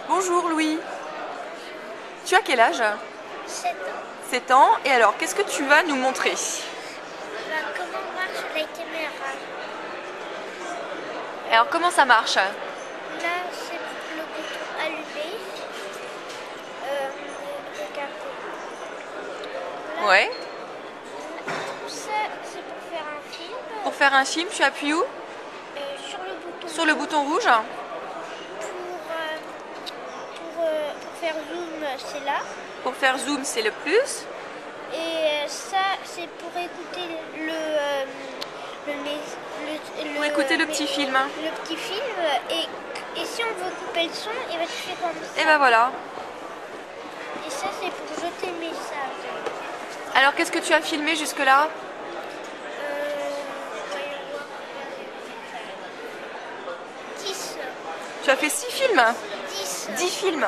Bonjour Louis. Tu as quel âge? 7 ans. 7 ans. Et alors, qu'est-ce que tu vas nous montrer? Comment marche la caméra? Alors, comment ça marche? Là, c'est le bouton allumé. Regardez. Là, Ouais. ça, c'est pour faire un film. Pour faire un film, tu appuies où? Sur le bouton. Sur le bouton rouge. Pour faire zoom, c'est là. Pour faire zoom, c'est le plus. Et ça, c'est pour écouter Pour écouter le petit film. Le petit film. Et si on veut couper le son, il va se faire comme ça. Et ben voilà. Et ça, c'est pour jeter le message. Alors, qu'est-ce que tu as filmé jusque-là? Voyons voir. 10. Tu as fait 6 films? 10. 10 films.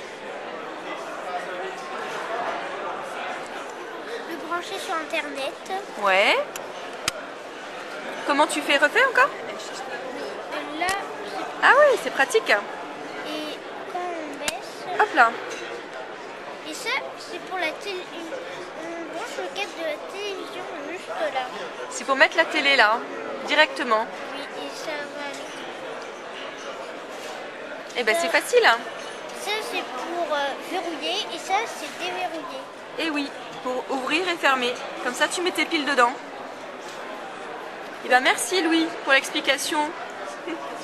Le brancher sur Internet. Ouais. Comment tu fais? Refais encore? Là, Ah oui, c'est pratique. et quand on baisse. Hop là. Et ça, c'est pour la télé. On branche le câble de la télévision juste là. C'est pour mettre la télé là, directement. Oui, et ça va aller. Et ben c'est facile. Ça, c'est pour verrouiller et ça, c'est déverrouiller. Et oui, pour ouvrir et fermer. Comme ça, tu mets tes piles dedans. Et ben merci Louis pour l'explication.